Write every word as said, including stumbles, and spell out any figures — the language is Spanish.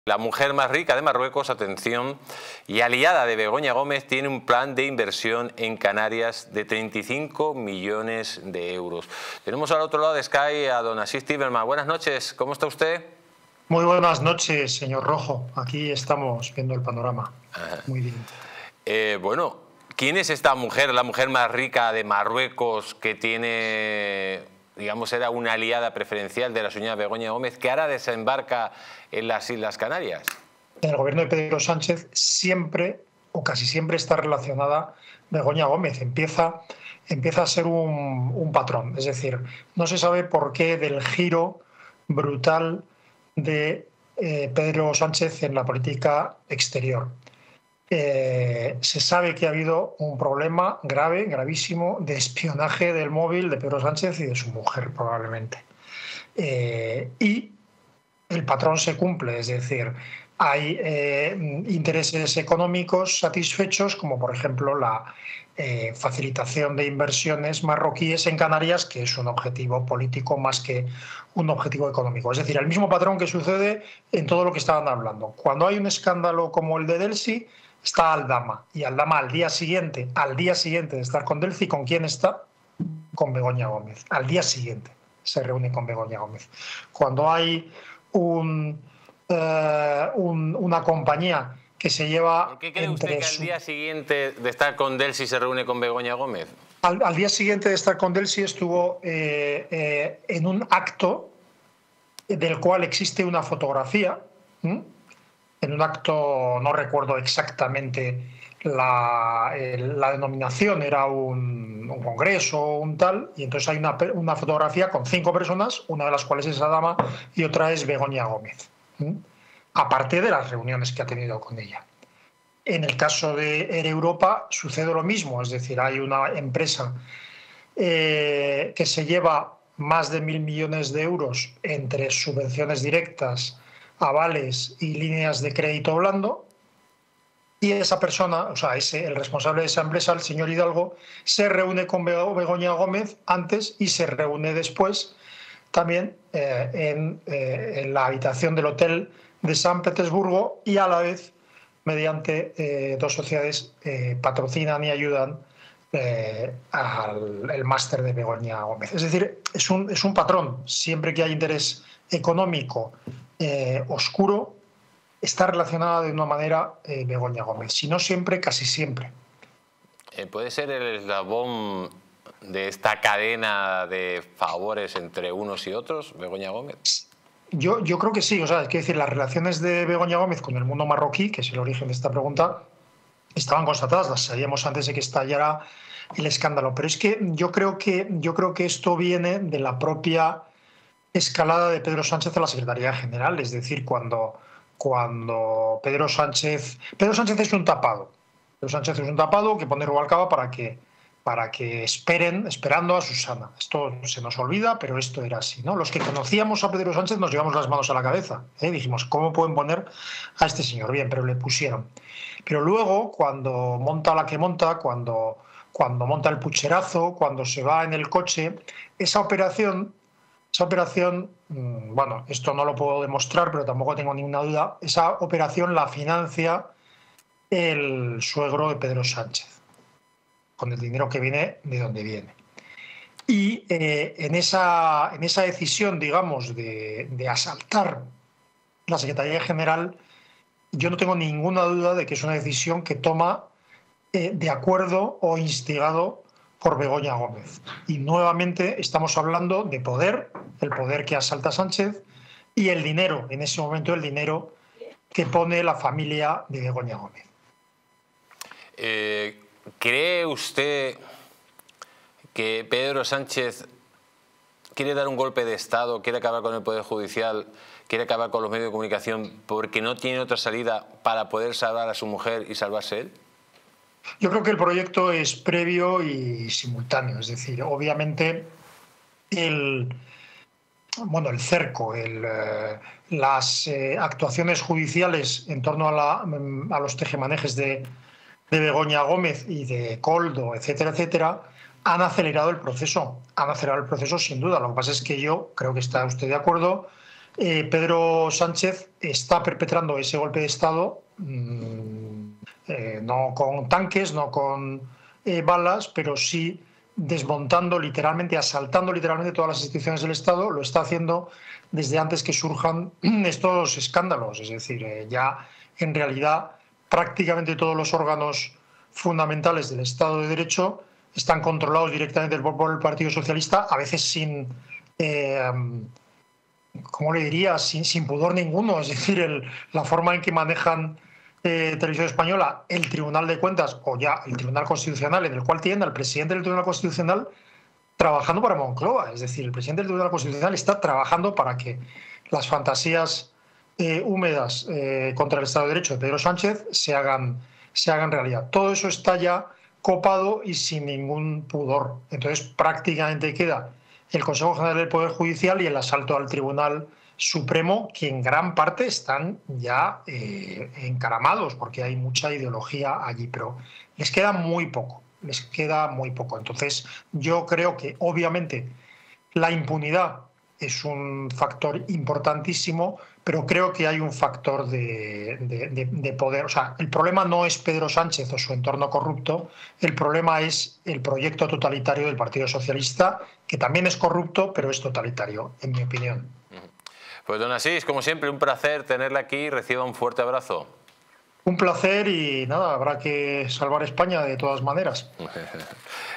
La mujer más rica de Marruecos, atención, y aliada de Begoña Gómez, tiene un plan de inversión en Canarias de treinta y cinco millones de euros. Tenemos al otro lado de Sky a don Asís Tiberman. Buenas noches, ¿cómo está usted? Muy buenas noches, señor Rojo. Aquí estamos viendo el panorama. Ajá. Muy bien. Eh, bueno, ¿quién es esta mujer, la mujer más rica de Marruecos, que tiene, digamos, era una aliada preferencial de la señora Begoña Gómez, que ahora desembarca en las Islas Canarias? En el gobierno de Pedro Sánchez siempre, o casi siempre, está relacionada Begoña Gómez. Empieza, empieza a ser un, un patrón. Es decir, no se sabe por qué del giro brutal de eh, Pedro Sánchez en la política exterior. Eh, se sabe que ha habido un problema grave, gravísimo, de espionaje del móvil de Pedro Sánchez y de su mujer, probablemente. Eh, y el patrón se cumple, es decir, hay eh, intereses económicos satisfechos, como por ejemplo la eh, facilitación de inversiones marroquíes en Canarias, que es un objetivo político más que un objetivo económico. Es decir, el mismo patrón que sucede en todo lo que estaban hablando. Cuando hay un escándalo como el de Delsi, está Aldama, y Aldama al día siguiente, al día siguiente de estar con Delsi, ¿con quién está? Con Begoña Gómez. Al día siguiente se reúne con Begoña Gómez. Cuando hay un, eh, un, una compañía que se lleva... ¿Por qué cree usted que al día siguiente de estar con Delsi se reúne con Begoña Gómez? Al, al día siguiente de estar con Delsi estuvo eh, eh, en un acto del cual existe una fotografía, ¿m? En un acto, no recuerdo exactamente la, el, la denominación, era un, un congreso o un tal, y entonces hay una, una fotografía con cinco personas, una de las cuales es Adama y otra es Begoña Gómez, ¿m? Aparte de las reuniones que ha tenido con ella. En el caso de Air Europa sucede lo mismo, es decir, hay una empresa eh, que se lleva más de mil millones de euros entre subvenciones directas, avales y líneas de crédito blando, y esa persona, o sea, ese, el responsable de esa empresa, el señor Hidalgo, se reúne con Begoña Gómez antes y se reúne después también eh, en, eh, en la habitación del hotel de San Petersburgo, y a la vez, mediante eh, dos sociedades, eh, patrocinan y ayudan eh, al el máster de Begoña Gómez. Es decir, es un, es un patrón. Siempre que hay interés económico eh, oscuro, está relacionada de una manera eh, Begoña Gómez. Si no siempre, casi siempre. Eh, ¿Puede ser el eslabón de esta cadena de favores entre unos y otros, Begoña Gómez? Yo, yo creo que sí. O sea, es que decir, las relaciones de Begoña Gómez con el mundo marroquí, que es el origen de esta pregunta, estaban constatadas, las sabíamos antes de que estallara el escándalo. Pero es que yo creo que, yo creo que esto viene de la propia escalada de Pedro Sánchez a la Secretaría General. Es decir, cuando, cuando Pedro Sánchez... Pedro Sánchez es un tapado. Pedro Sánchez es un tapado que pone Rubalcaba para que, para que esperen, esperando a Susana. Esto se nos olvida, pero esto era así, ¿no? Los que conocíamos a Pedro Sánchez nos llevamos las manos a la cabeza, ¿eh? Dijimos, ¿cómo pueden poner a este señor? Bien, pero le pusieron. Pero luego, cuando monta la que monta, cuando, cuando monta el pucherazo, cuando se va en el coche, esa operación... Esa operación, bueno, esto no lo puedo demostrar, pero tampoco tengo ninguna duda, esa operación la financia el suegro de Pedro Sánchez, con el dinero que viene de donde viene. Y eh, en, esa, en esa decisión, digamos, de, de asaltar la Secretaría General, yo no tengo ninguna duda de que es una decisión que toma eh, de acuerdo o instigado por Begoña Gómez. Y nuevamente estamos hablando de poder, el poder que asalta Sánchez, y el dinero, en ese momento el dinero que pone la familia de Begoña Gómez. Eh, ¿Cree usted que Pedro Sánchez quiere dar un golpe de Estado, quiere acabar con el Poder Judicial, quiere acabar con los medios de comunicación porque no tiene otra salida para poder salvar a su mujer y salvarse él? Yo creo que el proyecto es previo y simultáneo, es decir, obviamente el, bueno, el cerco, el, eh, las eh, actuaciones judiciales en torno a, la, a los tejemanejes de, de Begoña Gómez y de Koldo, etcétera, etcétera, han acelerado el proceso, han acelerado el proceso sin duda. Lo que pasa es que yo creo que está usted de acuerdo eh, Pedro Sánchez está perpetrando ese golpe de Estado, mmm, eh, no con tanques, no con eh, balas, pero sí desmontando literalmente, asaltando literalmente todas las instituciones del Estado. Lo está haciendo desde antes que surjan estos escándalos. Es decir, eh, ya en realidad prácticamente todos los órganos fundamentales del Estado de Derecho están controlados directamente por el Partido Socialista, a veces sin, eh, ¿cómo le diría?, sin, sin pudor ninguno. Es decir, el, la forma en que manejan eh, Televisión Española el Tribunal de Cuentas, o ya el Tribunal Constitucional, en el cual tiene al presidente del Tribunal Constitucional trabajando para Moncloa. Es decir, el presidente del Tribunal Constitucional está trabajando para que las fantasías eh, húmedas eh, contra el Estado de Derecho de Pedro Sánchez se hagan, se hagan realidad. Todo eso está ya copado y sin ningún pudor. Entonces prácticamente queda el Consejo General del Poder Judicial y el asalto al Tribunal Supremo, que en gran parte están ya eh, encaramados, porque hay mucha ideología allí, pero les queda muy poco, les queda muy poco. Entonces yo creo que obviamente la impunidad es un factor importantísimo, pero creo que hay un factor de, de, de, de poder. O sea, el problema no es Pedro Sánchez o su entorno corrupto, el problema es el proyecto totalitario del Partido Socialista, que también es corrupto, pero es totalitario, en mi opinión. Pues don Asís, como siempre, un placer tenerla aquí. Reciba un fuerte abrazo. Un placer y nada, habrá que salvar España de todas maneras.